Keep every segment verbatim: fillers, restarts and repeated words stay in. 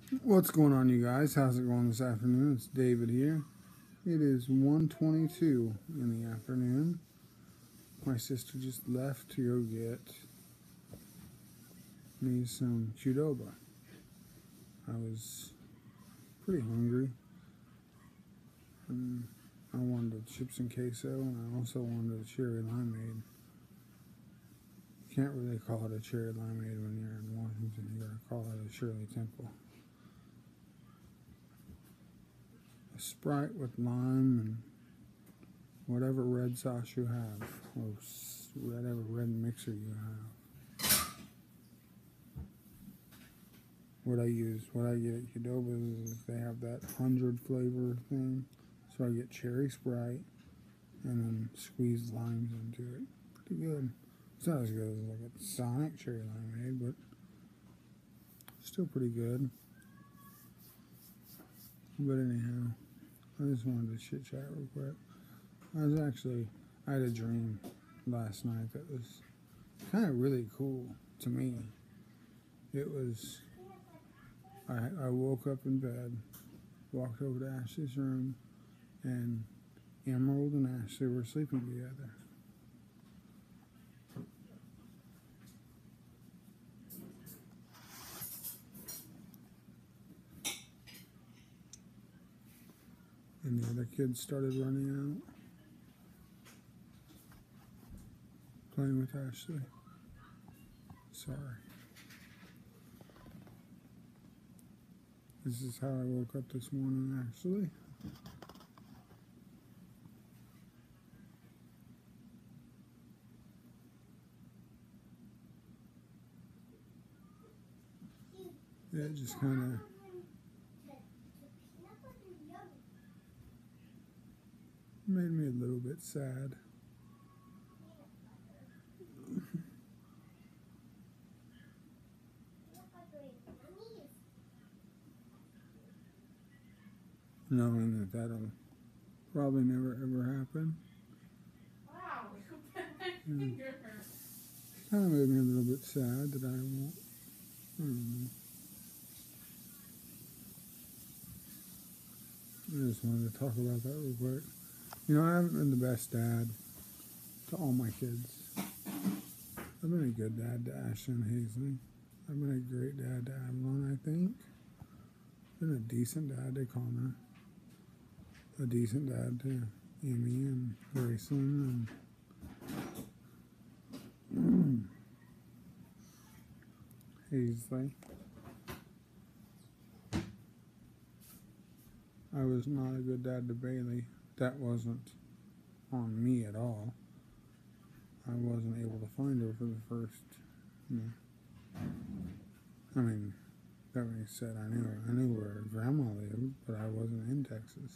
What's going on, you guys? How's it going this afternoon? It's David here. It is one twenty-two in the afternoon. My sister just left to go get me some Qdoba. I was pretty hungry, and I wanted a chips and queso, and I also wanted a cherry limeade. You can't really call it a cherry limeade when you're in Washington. You gotta call it a Shirley Temple. A Sprite with lime and whatever red sauce you have, or whatever red mixer you have. What I use, what I get at Qdoba is they have that hundred flavor thing, so I get cherry Sprite and then squeeze limes into it. Pretty good. It's not as good as like a Sonic cherry limeade, but still pretty good. But anyhow, I just wanted to chit chat real quick. I was actually, I had a dream last night that was kind of really cool to me. It was, I, I woke up in bed, walked over to Ashley's room, and Emerald and Ashley were sleeping together. And the other kids started running out, playing with Ashley. Sorry. This is how I woke up this morning, actually. Yeah, it just kind of made me a little bit sad. Knowing that that'll probably never ever happen. Wow, And kind of made me a little bit sad that I won't. I don't know. I just wanted to talk about that real quick. You know, I haven't been the best dad to all my kids. I've been a good dad to Ashley and Hazley. I've been a great dad to Avalon, I think. Been a decent dad to Connor. A decent dad to Amy and Grayson and Hazley. I was not a good dad to Bailey. That wasn't on me at all. I wasn't able to find her for the first, you know. I mean, that being said, I knew her. I knew where her grandma lived, but I wasn't in Texas.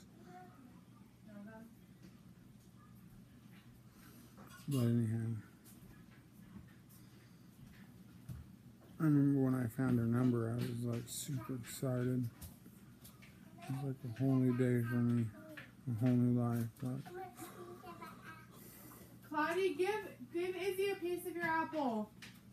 But anyhow, I remember when I found her number, I was like super excited. It was like a whole new day for me, a whole new life. But Claudia, give give Izzy a piece of your apple.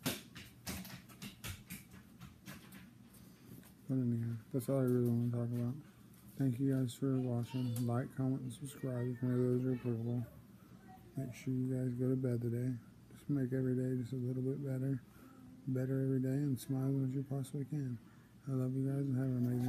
But anyhow, that's all I really want to talk about. Thank you guys for watching. Like, comment, and subscribe if any of those are applicable. Make sure you guys go to bed today. Just make every day just a little bit better. Better every day, and smile as you possibly can. I love you guys and have an amazing